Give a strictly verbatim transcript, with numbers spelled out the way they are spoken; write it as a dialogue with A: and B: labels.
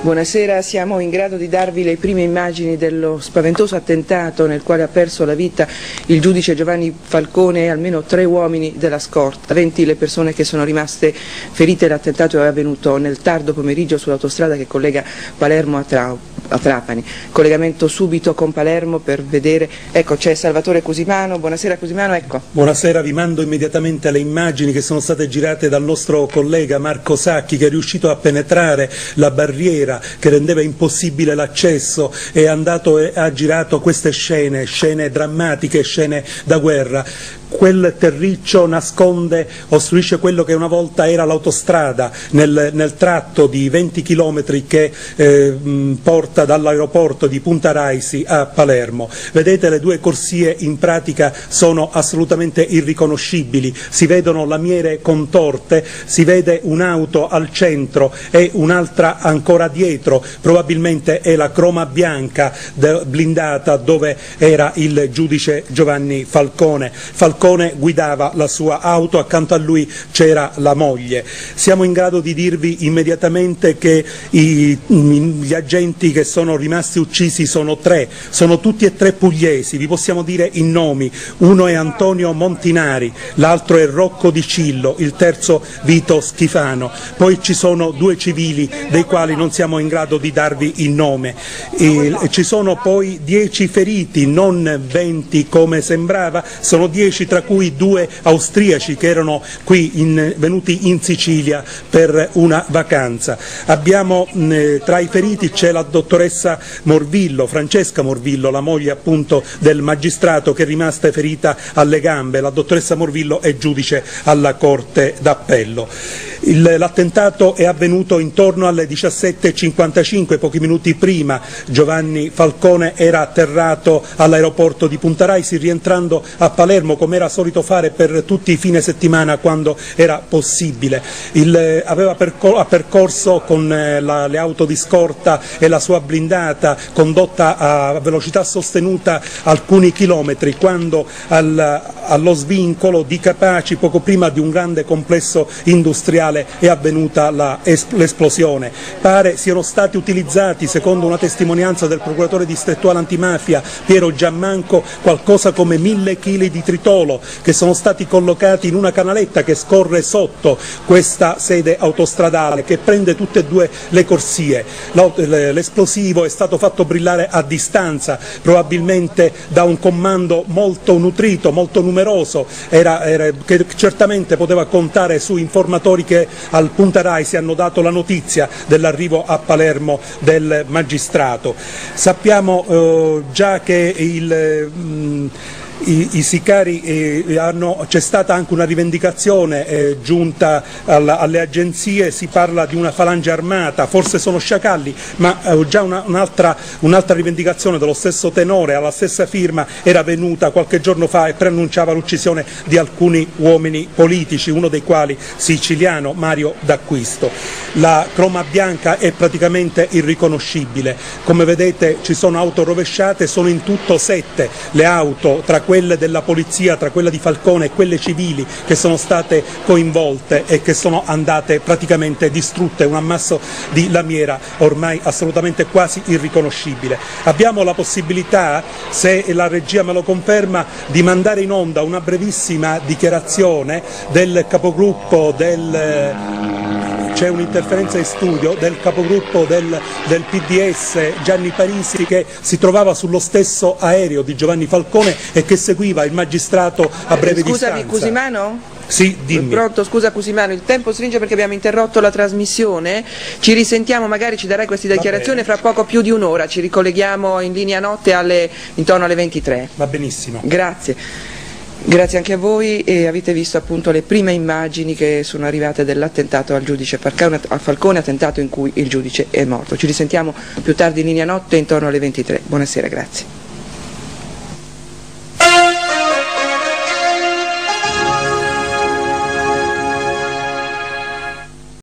A: Buonasera, siamo in grado di darvi le prime immagini dello spaventoso attentato nel quale ha perso la vita il giudice Giovanni Falcone e almeno tre uomini della scorta. venti le persone che sono rimaste ferite. L'attentato è avvenuto nel tardo pomeriggio sull'autostrada che collega Palermo a, Tra a Trapani. Collegamento subito con Palermo per vedere, ecco c'è Salvatore Cusimano. Buonasera Cusimano, ecco.
B: Buonasera, vi mando immediatamente alle immagini che sono state girate dal nostro collega Marco Sacchi, che è riuscito a penetrare la barriera che rendeva impossibile l'accesso e è andato e ha girato queste scene, scene drammatiche, scene da guerra. Quel terriccio nasconde, ostruisce quello che una volta era l'autostrada nel, nel tratto di venti chilometri che eh, porta dall'aeroporto di Punta Raisi a Palermo. Vedete, le due corsie in pratica sono assolutamente irriconoscibili, si vedono lamiere contorte, si vede un'auto al centro e un'altra ancora dietro, probabilmente è la croma bianca blindata dove era il giudice Giovanni Falcone. Falcone guidava la sua auto, accanto a lui c'era la moglie. Siamo in grado di dirvi immediatamente che i, gli agenti che sono rimasti uccisi sono tre, sono tutti e tre pugliesi, vi possiamo dire i nomi: uno è Antonio Montinari, l'altro è Rocco Di Cillo, il terzo Vito Schifano, poi ci sono due civili dei quali non siamo in grado di darvi il nome. E ci sono poi dieci feriti, non venti come sembrava, sono dieci, tra cui due austriaci che erano qui in, venuti in Sicilia per una vacanza. Abbiamo eh, tra i feriti c'è la dottoressa Morvillo, Francesca Morvillo, la moglie appunto del magistrato che è rimasta ferita alle gambe. La dottoressa Morvillo è giudice alla Corte d'Appello. L'attentato è avvenuto intorno alle diciassette e cinquantacinque, pochi minuti prima. Giovanni Falcone era atterrato all'aeroporto di Punta Raisi, rientrando a Palermo come era solito fare per tutti i fine settimana quando era possibile. Il, aveva percor- ha percorso con eh, la, le auto di scorta e la sua blindata, condotta a velocità sostenuta alcuni chilometri, quando al, allo svincolo di Capaci, poco prima di un grande complesso industriale, è avvenuta l'esplosione. Pare siano stati utilizzati, secondo una testimonianza del procuratore distrettuale antimafia Piero Giammanco, qualcosa come mille chili di tritolo che sono stati collocati in una canaletta che scorre sotto questa sede autostradale che prende tutte e due le corsie. L'esplosivo è stato fatto brillare a distanza, probabilmente da un comando molto nutrito, molto numeroso, era, era, che certamente poteva contare su informatori che al Punta Raisi hanno dato la notizia dell'arrivo a Palermo del magistrato. Sappiamo eh, già che il mh, I, i sicari eh, hanno, c'è stata anche una rivendicazione eh, giunta alla, alle agenzie, si parla di una falange armata, forse sono sciacalli, ma eh, già una, un'altra, un'altra rivendicazione dello stesso tenore, alla stessa firma, era venuta qualche giorno fa e preannunciava l'uccisione di alcuni uomini politici, uno dei quali siciliano, Mario D'Acquisto. La croma bianca è praticamente irriconoscibile, come vedete ci sono auto rovesciate, sono in tutto sette le auto, tra quelle della polizia, tra quella di Falcone e quelle civili, che sono state coinvolte e che sono andate praticamente distrutte, un ammasso di lamiera ormai assolutamente quasi irriconoscibile. Abbiamo la possibilità, se la regia me lo conferma, di mandare in onda una brevissima dichiarazione del capogruppo del... C'è un'interferenza in studio del capogruppo del, del P D S Gianni Parisi, che si trovava sullo stesso aereo di Giovanni Falcone e che seguiva il magistrato a breve
A: Scusami,
B: distanza.
A: Scusami Cusimano?
B: Sì, dimmi.
A: Pronto, scusa Cusimano, il tempo stringe perché abbiamo interrotto la trasmissione, ci risentiamo, magari ci darai questa dichiarazione fra poco più di un'ora, ci ricolleghiamo in linea notte alle, intorno alle ventitré.
B: Va benissimo.
A: Grazie. Grazie anche a voi, e avete visto appunto le prime immagini che sono arrivate dell'attentato al giudice Falcone, a Falcone, attentato in cui il giudice è morto. Ci risentiamo più tardi in linea notte intorno alle ventitré. Buonasera, grazie.